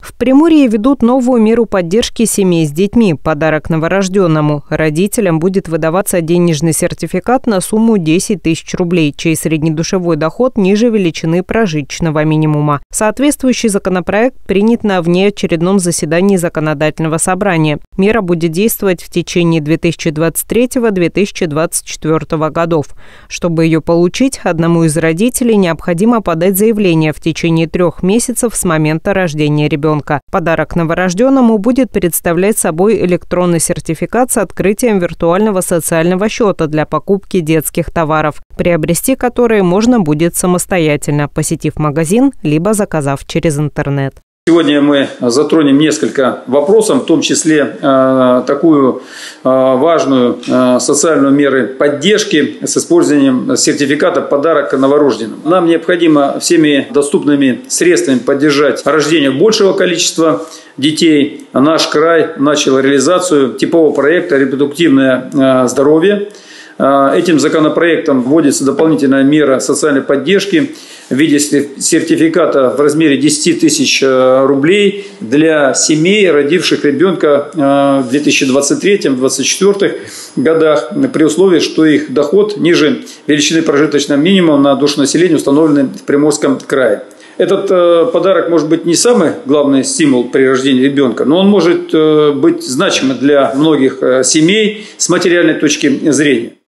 В Приморье ведут новую меру поддержки семей с детьми – подарок новорожденному. Родителям будет выдаваться денежный сертификат на сумму 10 тысяч рублей, чей среднедушевой доход ниже величины прожиточного минимума. Соответствующий законопроект принят на внеочередном заседании Законодательного собрания. Мера будет действовать в течение 2023-2024 годов. Чтобы ее получить, одному из родителей необходимо подать заявление в течение 3 месяцев с момента рождения ребенка. Подарок новорожденному будет представлять собой электронный сертификат с открытием виртуального социального счета для покупки детских товаров, приобрести которые можно будет самостоятельно, посетив магазин, либо заказав через интернет. Сегодня мы затронем несколько вопросов, в том числе такую важную социальную меру поддержки с использованием сертификата «Подарок новорожденному». Нам необходимо всеми доступными средствами поддержать рождение большего количества детей. Наш край начал реализацию типового проекта «Репродуктивное здоровье». Этим законопроектом вводится дополнительная мера социальной поддержки в виде сертификата в размере 10 тысяч рублей для семей, родивших ребенка в 2023-2024 годах, при условии, что их доход ниже величины прожиточного минимума на душу населения, установленный в Приморском крае. Этот подарок может быть не самый главный стимул при рождении ребенка, но он может быть значимым для многих семей с материальной точки зрения.